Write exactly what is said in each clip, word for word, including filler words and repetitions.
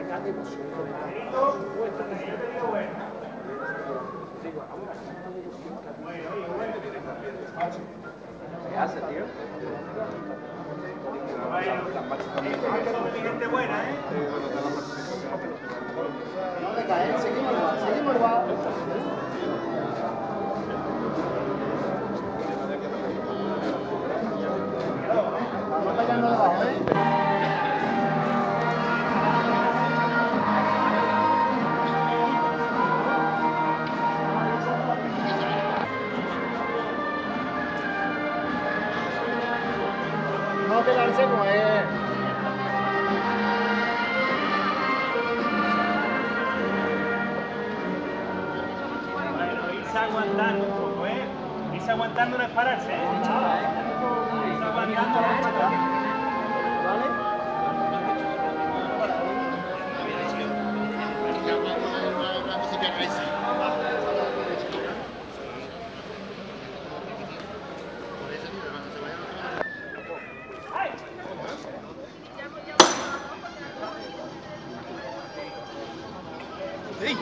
de emoción. ¿Qué hace, tío? Gente buena, ¿eh? No le cae, seguimos el bar, seguimos el bar. Vamos pegando debajo, ¿eh? No quedarse como es. Bueno, irse aguantando un poco, ¿eh? Irse aguantando no es pararse, ¿eh? Irse aguantando no es pararse. ¿Vale? ¡Sí!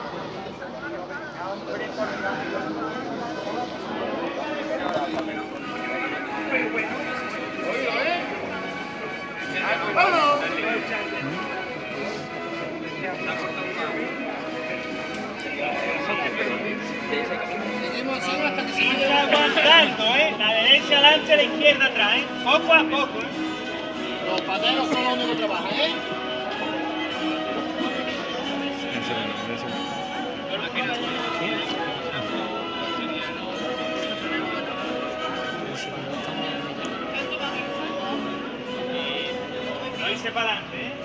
Irse aguantando, ¿eh? La derecha adelante, la izquierda atrás, ¿eh? Poco a poco, ¿eh? Los pateros son los únicos que trabajan, ¿eh? No irse para adelante, ¿eh?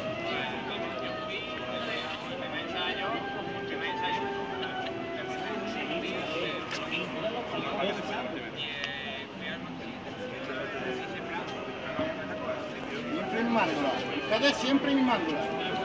Siempre mimándola. Ustedes siempre mimándola.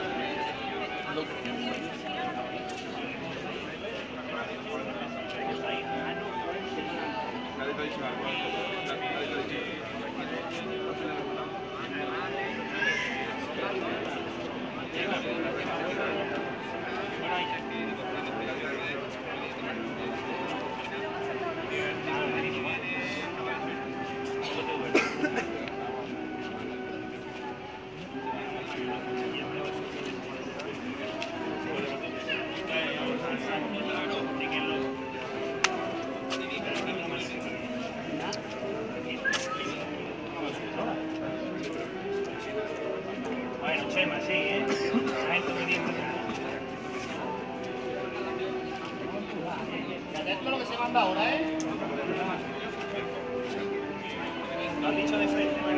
Bueno, Chema, sí, ¿eh? La gente me dice. Atento a lo que se manda ahora, ¿eh? Lo has dicho de frente, bueno.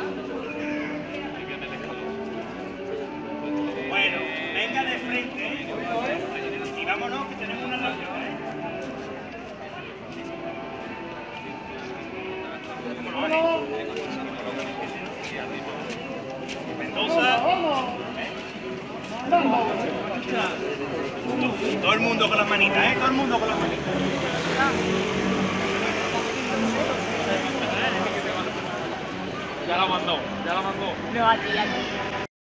Bueno, venga de frente, ¿eh? Y vámonos, que tenemos una reunión, ¿eh? Mendoza. Todo el mundo con las manitas, ¿eh? Todo el mundo con las manitas. Ya la mandó, ya la mandó. No, aquí, aquí.